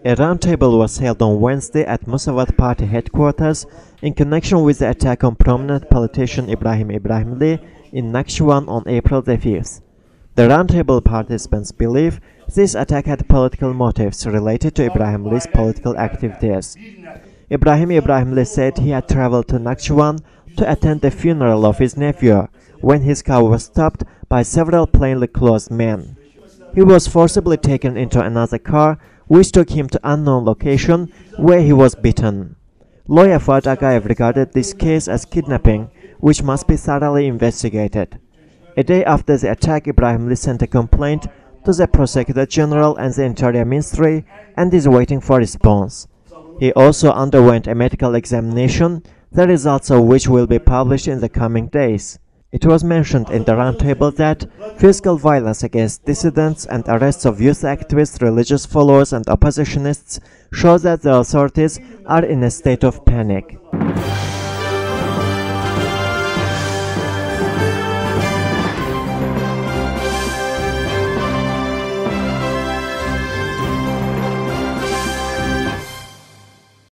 A roundtable was held on Wednesday at Musavat Party headquarters in connection with the attack on prominent politician Ibrahim Ibrahimli in Nakhchivan on April the 5th. The roundtable participants believe this attack had political motives related to Ibrahimli's political activities. Ibrahim Ibrahimli said he had traveled to Nakhchivan to attend the funeral of his nephew when his car was stopped by several plainly clothed men. He was forcibly taken into another car which took him to unknown location where he was beaten. Lawyer Fuat Agaev regarded this case as kidnapping, which must be thoroughly investigated. A day after the attack, Ibrahimli sent a complaint to the Prosecutor General and the Interior Ministry and is waiting for response. He also underwent a medical examination, the results of which will be published in the coming days. It was mentioned in the roundtable that physical violence against dissidents and arrests of youth activists, religious followers and oppositionists show that the authorities are in a state of panic.